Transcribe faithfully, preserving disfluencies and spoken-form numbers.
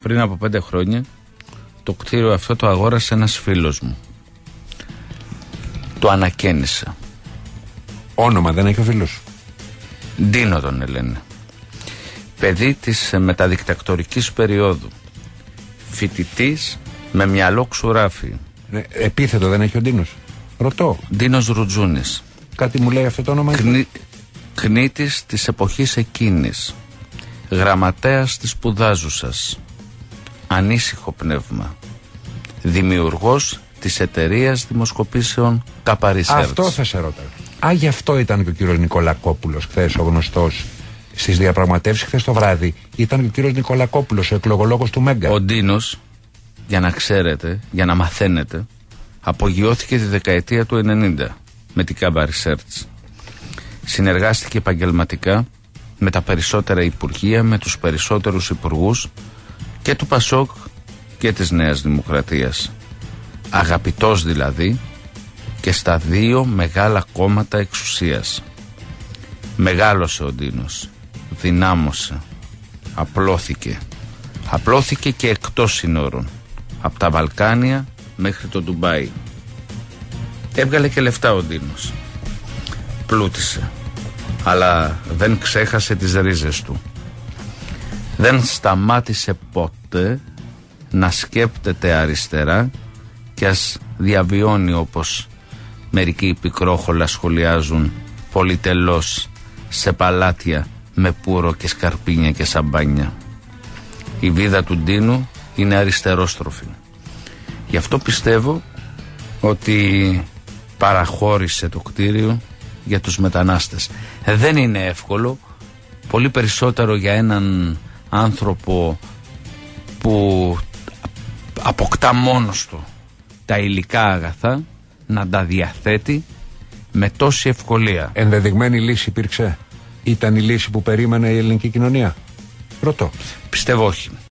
πριν από πέντε χρόνια το κτίριο αυτό το αγόρασε ένας φίλος μου. Το ανακαίνισε. Όνομα δεν έχει ο φίλος? Ντίνο τον λένε. Παιδί της μεταδικτακτορικής περίοδου. Φοιτητής με μυαλό ξουράφι. Ε, επίθετο δεν έχει ο Ντίνος? Ρωτώ. Ντίνος Ρουτζούνης. Κάτι μου λέει αυτό το όνομα. Κνή, κνήτης της εποχής εκείνης. Γραμματέας της σπουδάζουσας. Ανήσυχο πνεύμα. Δημιουργός της εταιρείας δημοσκοπήσεων Καπαρισέρτς. Αυτό θα σε ρώτα. Α, γι' αυτό ήταν και ο κύριος Νικολακόπουλος χθες, ο γνωστός στις διαπραγματεύσεις χθες το βράδυ. Ήταν και ο κύριος Νικολακόπουλος, ο εκλογολόγος του Μέγκα. Ο Ντίνος, για να ξέρετε, για να μαθαίνετε, απογειώθηκε τη δεκαετία του ενενήντα με την Καπαρισέρτς. Συνεργάστηκε επαγγελματικά με τα περισσότερα υπουργεία, με τους περισσότερους υπουργούς και του Πασόκ και της Νέας Δημοκρατίας. Αγαπητός δηλαδή και στα δύο μεγάλα κόμματα εξουσίας. Μεγάλωσε ο Ντίνος, δυνάμωσε, απλώθηκε. Απλώθηκε και εκτός συνόρων, από τα Βαλκάνια μέχρι το Ντουμπάι. Έβγαλε και λεφτά ο Ντίνος. Πλούτησε, αλλά δεν ξέχασε τις ρίζες του. Δεν σταμάτησε ποτέ να σκέπτεται αριστερά και ας διαβιώνει, όπως μερικοί πικρόχολα σχολιάζουν, πολυτελώς σε παλάτια με πουρο και σκαρπίνια και σαμπάνια. Η βίδα του Ντίνου είναι αριστερόστροφη. Γι' αυτό πιστεύω ότι παραχώρησε το κτίριο για τους μετανάστες. Δεν είναι εύκολο, πολύ περισσότερο για έναν άνθρωπο που αποκτά μόνος του τα υλικά αγαθά, να τα διαθέτει με τόση ευκολία. Ενδεδειγμένη λύση υπήρξε? Ήταν η λύση που περίμενε η ελληνική κοινωνία? Ρωτώ. Πιστεύω όχι.